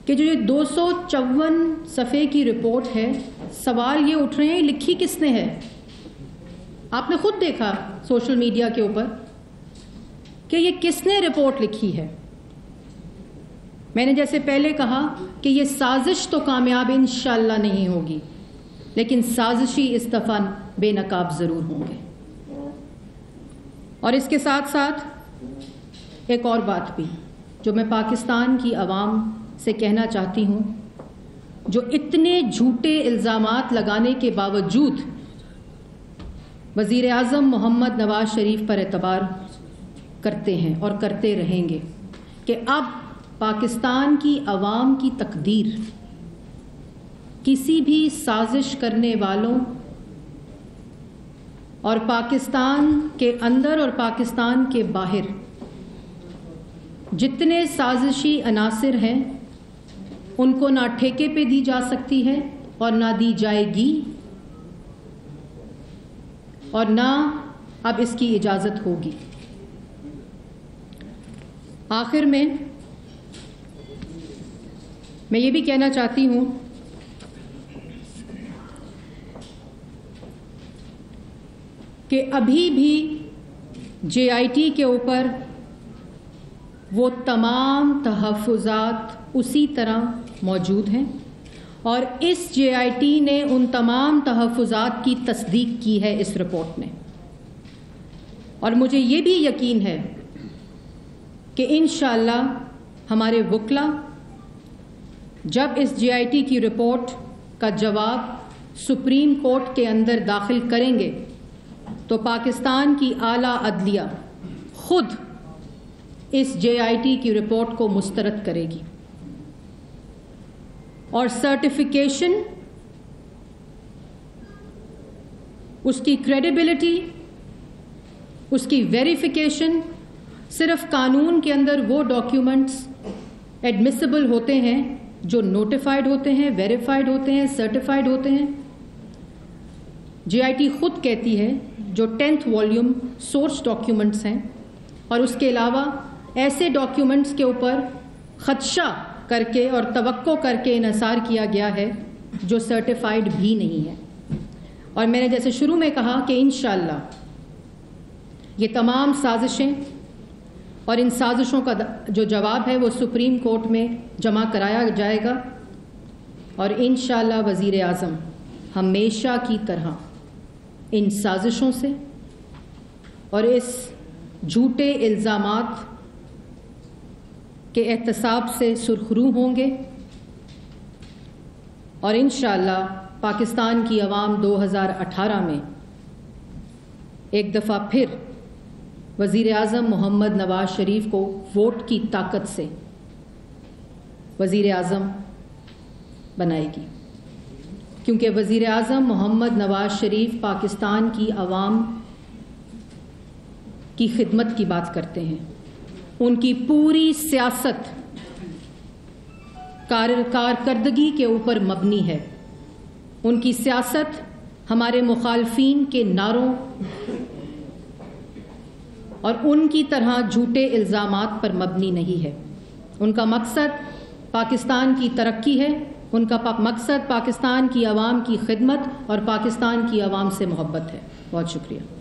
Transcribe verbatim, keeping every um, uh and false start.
कि जो ये दो सौ चौवन सफ़े की रिपोर्ट है, सवाल ये उठ रहे हैं लिखी किसने है। आपने खुद देखा सोशल मीडिया के ऊपर कि ये किसने रिपोर्ट लिखी है। मैंने जैसे पहले कहा कि ये साजिश तो कामयाब इंशाअल्लाह नहीं होगी, लेकिन साजिशी इस दफ़ा बेनकाब ज़रूर होंगे। और इसके साथ साथ एक और बात भी जो मैं पाकिस्तान की आवाम से कहना चाहती हूँ, जो इतने झूठे इल्ज़ामात लगाने के बावजूद वज़ीर आज़म मोहम्मद नवाज शरीफ पर एतबार करते हैं और करते रहेंगे कि अब पाकिस्तान की आवाम की तकदीर किसी भी साजिश करने वालों और पाकिस्तान के अंदर और पाकिस्तान के बाहर जितने साजिशी अनासिर हैं उनको ना ठेके पे दी जा सकती है और ना दी जाएगी, और ना अब इसकी इजाज़त होगी। आखिर में मैं ये भी कहना चाहती हूँ कि अभी भी जे आई टी के ऊपर वो तमाम तहफ़्फ़ुज़ात उसी तरह मौजूद हैं और इस जे आई टी ने उन तमाम तहफ़्फ़ुज़ात की तस्दीक की है इस रिपोर्ट में। और मुझे ये भी यकीन है कि इंशाअल्लाह हमारे वकला जब इस जे आई टी की रिपोर्ट का जवाब सुप्रीम कोर्ट के अंदर दाखिल करेंगे तो पाकिस्तान की आला अदलिया खुद इस जे आई टी की रिपोर्ट को मुस्तरद करेगी और सर्टिफिकेशन, उसकी क्रेडिबिलिटी, उसकी वेरिफिकेशन सिर्फ कानून के अंदर वो डॉक्यूमेंट्स एडमिसिबल होते हैं जो नोटिफाइड होते हैं, वेरीफाइड होते हैं, सर्टिफाइड होते हैं। जे आई टी खुद कहती है जो टेंथ वॉल्यूम सोर्स डॉक्यूमेंट्स हैं और उसके अलावा ऐसे डॉक्यूमेंट्स के ऊपर खदशा करके और तवक्को करके इन्हसार किया गया है जो सर्टिफाइड भी नहीं है। और मैंने जैसे शुरू में कहा कि इंशाअल्लाह ये तमाम साजिशें और इन साजिशों का जो जवाब है वो सुप्रीम कोर्ट में जमा कराया जाएगा और इंशाअल्लाह वज़ीर आज़म हमेशा की तरह इन साजिशों से और इस झूठे इल्ज़ामात के एहतसाब से सुरखरू होंगे और इंशाअल्लाह पाकिस्तान की आवाम दो हज़ार अठारह में एक दफ़ा फिर वज़ीर आज़म मोहम्मद नवाज शरीफ को वोट की ताकत से वज़ीर आज़म बनाएगी, क्योंकि वज़ीर आज़म मोहम्मद नवाज शरीफ पाकिस्तान की आवाम की खिदमत की बात करते हैं। उनकी पूरी सियासत कार कारकर्दगी के ऊपर मबनी है। उनकी सियासत हमारे मुखालफीन के नारों और उनकी तरह झूठे इल्ज़ामात पर मबनी नहीं है। उनका मकसद पाकिस्तान की तरक्की है, उनका पा, मकसद पाकिस्तान की आवाम की खिदमत और पाकिस्तान की आवाम से मोहब्बत है। बहुत शुक्रिया।